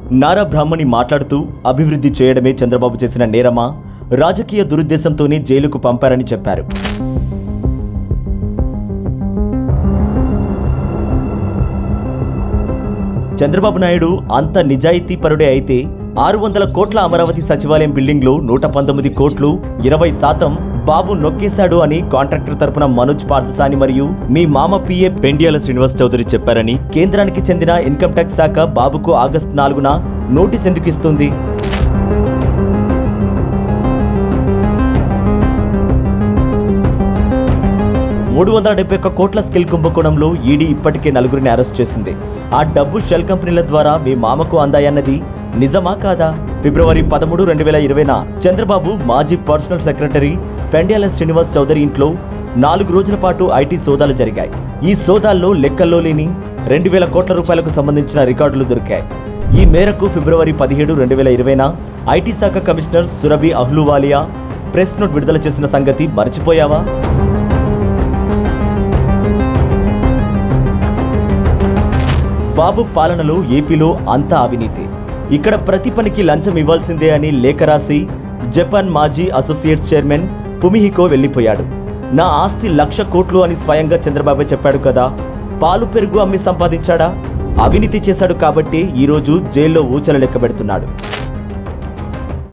నారా బ్రాహ్మణి మాట్లాడుతూ అభివృద్ధి చేయడమే చంద్రబాబు చేసిన నేరమా, రాజకీయ దురుద్దేశంతోనే జైలుకు పంపారని చెప్పారు. చంద్రబాబు నాయుడు అంత నిజాయితీ పరుడే అయితే 600 కోట్ల అమరావతి సచివాలయం బిల్డింగ్లో 119 కోట్లు 20% బాబు నొక్కేశాడు అని కాంట్రాక్టర్ తరపున మనోజ్ పార్థసాని మరియు మీ మామ పిఏ పెండియాల శ్రీనివాస్ చౌదరి చెప్పారని కేంద్రానికి చెందిన ఇన్కమ్ ట్యాక్స్ శాఖ బాబుకు ఆగస్టు 4న నోటీస్ ఎందుకు ఇస్తుంది? $371 కోట్ల స్కిల్ కుంభకోణంలో ఈడీ ఇప్పటికే 4గురిని అరెస్ట్ చేసింది. ఆ డబ్బు షెల్ కంపెనీల ద్వారా మీ మామకు అందాయన్నది నిజమా కాదా? ఫిబ్రవరి 13, 2020న చంద్రబాబు మాజీ పర్సనల్ సెక్రటరీ పెండియాల శ్రీనివాస్ చౌదరి ఇంట్లో 4 రోజుల పాటు ఐటీ సోదాలు జరిగాయి. ఈ సోదాల్లో లెక్కల్లో లేని 2000 కోట్ల రూపాయలకు సంబంధించిన రికార్డులు దొరికాయి. ఈ మేరకు ఫిబ్రవరి 17, 2020న ఐటీ శాఖ commissioner Surabhi Ahluwalia press note విడుదల చేసిన సంగతి మర్చిపోయావా? బాబు పాలనలో ఏపీలో అంతా అవినీతి, ఇక్కడ ప్రతి పనికి లంచం ఇవ్వాల్సిందే అని లేఖ రాసి జపాన్ మాజీ అసోసియేట్స్ చైర్మన్ పుమిహికో వెళ్లిపోయాడు. నా ఆస్తి 1,00,000 కోట్లు అని స్వయంగా చంద్రబాబు చెప్పాడు కదా. పాలు పెరుగు అమ్మి సంపాదించాడా? అవినీతి చేశాడు కాబట్టి ఈరోజు జైల్లో ఊచలు లెక్క పెడుతున్నాడు.